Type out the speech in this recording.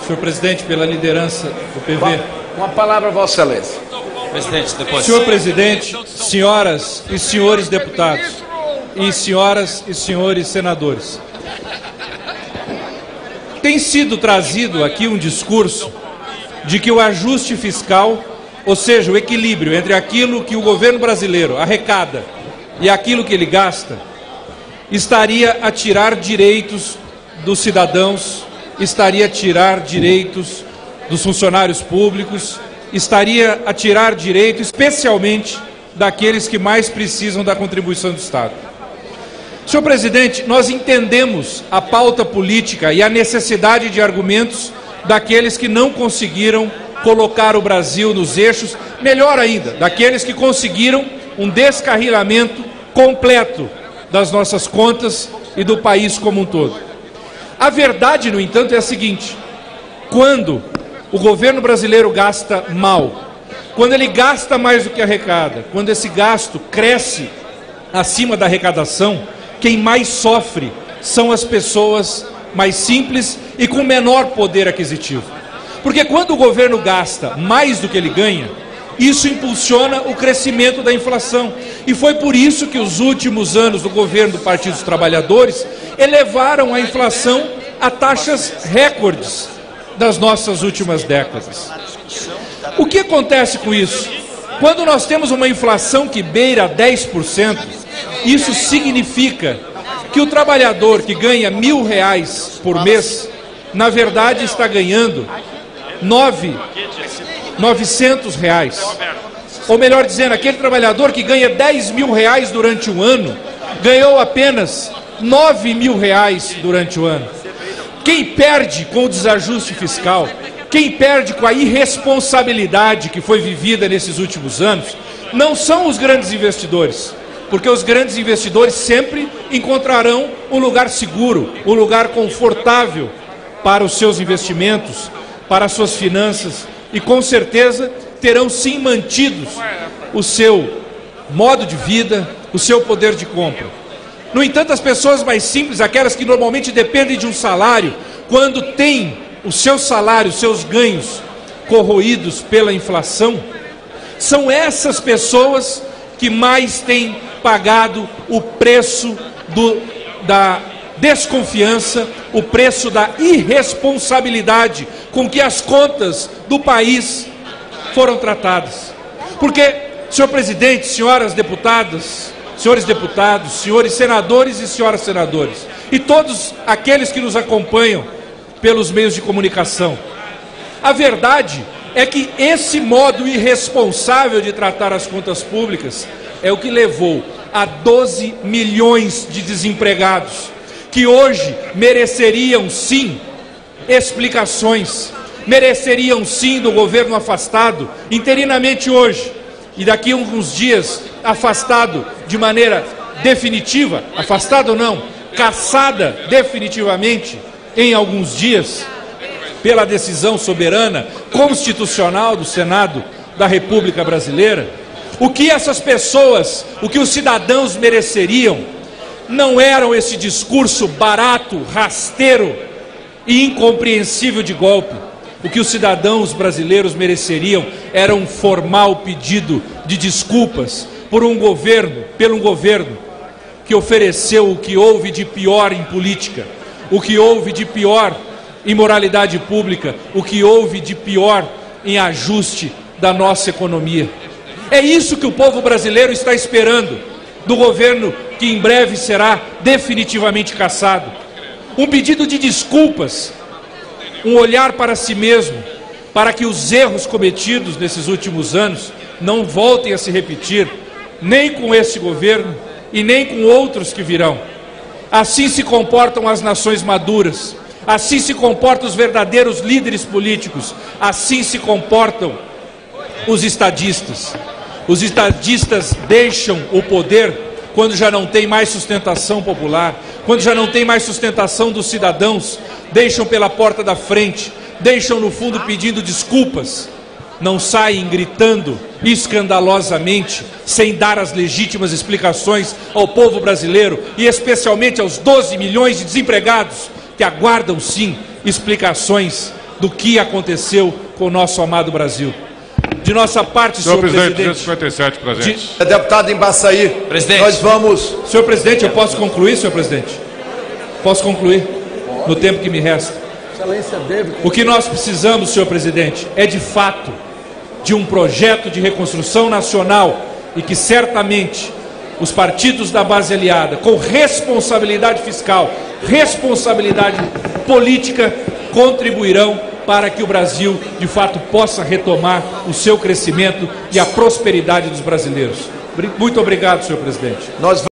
senhor presidente, pela liderança do PV. Com a palavra, Vossa Excelência. Presidente, depois. Senhor presidente, senhoras e senhores deputados, e senhoras e senhores senadores, tem sido trazido aqui um discurso de que o ajuste fiscal, ou seja, o equilíbrio entre aquilo que o governo brasileiro arrecada e aquilo que ele gasta, estaria a tirar direitos dos cidadãos, estaria a tirar direitos dos funcionários públicos, estaria a tirar direito especialmente daqueles que mais precisam da contribuição do Estado. Senhor presidente, nós entendemos a pauta política e a necessidade de argumentos daqueles que não conseguiram colocar o Brasil nos eixos, melhor ainda, daqueles que conseguiram um descarrilamento completo das nossas contas e do país como um todo. A verdade, no entanto, é a seguinte: quando o governo brasileiro gasta mal, quando ele gasta mais do que arrecada, quando esse gasto cresce acima da arrecadação, quem mais sofre são as pessoas mais simples e com menor poder aquisitivo. Porque quando o governo gasta mais do que ele ganha, isso impulsiona o crescimento da inflação. E foi por isso que os últimos anos do governo do Partido dos Trabalhadores elevaram a inflação a taxas recordes das nossas últimas décadas. O que acontece com isso? Quando nós temos uma inflação que beira 10%, isso significa que o trabalhador que ganha R$1.000 por mês, na verdade está ganhando R$900. Ou melhor dizendo, aquele trabalhador que ganha R$10.000 durante um ano, ganhou apenas R$9.000 durante o ano. Quem perde com o desajuste fiscal, quem perde com a irresponsabilidade que foi vivida nesses últimos anos, não são os grandes investidores, porque os grandes investidores sempre encontrarão um lugar seguro, um lugar confortável para os seus investimentos, para as suas finanças, e com certeza terão sim mantidos o seu modo de vida, o seu poder de compra. No entanto, as pessoas mais simples, aquelas que normalmente dependem de um salário, quando têm o seu salário, os seus ganhos corroídos pela inflação, são essas pessoas que mais têm pagado o preço da desconfiança, o preço da irresponsabilidade com que as contas do país foram tratadas. Porque, senhor presidente, senhoras deputadas, senhores deputados, senhores senadores e senhoras senadores, e todos aqueles que nos acompanham pelos meios de comunicação, a verdade é que esse modo irresponsável de tratar as contas públicas é o que levou a 12 milhões de desempregados, que hoje mereceriam sim explicações, mereceriam sim do governo afastado, interinamente hoje, e daqui a alguns dias afastado de maneira definitiva, afastado ou não, cassada definitivamente em alguns dias, pela decisão soberana constitucional do Senado da República Brasileira. O que essas pessoas, o que os cidadãos mereceriam, não eram esse discurso barato, rasteiro e incompreensível de golpe. O que os cidadãos brasileiros mereceriam era um formal pedido de desculpas pelo um governo que ofereceu o que houve de pior em política, o que houve de pior em moralidade pública, o que houve de pior em ajuste da nossa economia. É isso que o povo brasileiro está esperando do governo que em breve será definitivamente cassado. Um pedido de desculpas, um olhar para si mesmo, para que os erros cometidos nesses últimos anos não voltem a se repetir, nem com esse governo e nem com outros que virão. Assim se comportam as nações maduras, assim se comportam os verdadeiros líderes políticos, assim se comportam os estadistas. Os estadistas deixam o poder quando já não tem mais sustentação popular, quando já não tem mais sustentação dos cidadãos, deixam pela porta da frente, deixam no fundo pedindo desculpas, não saem gritando escandalosamente, sem dar as legítimas explicações ao povo brasileiro e especialmente aos 12 milhões de desempregados que aguardam sim explicações do que aconteceu com o nosso amado Brasil. De nossa parte, senhor presidente... 257 presentes. Deputado Embaçaí, presidente. Nós vamos... Senhor presidente, eu posso concluir, senhor presidente? Posso concluir no tempo que me resta. O que nós precisamos, senhor presidente, é de fato de um projeto de reconstrução nacional e que certamente os partidos da base aliada, com responsabilidade fiscal, responsabilidade política, contribuirão para que o Brasil, de fato, possa retomar o seu crescimento e a prosperidade dos brasileiros. Muito obrigado, senhor presidente.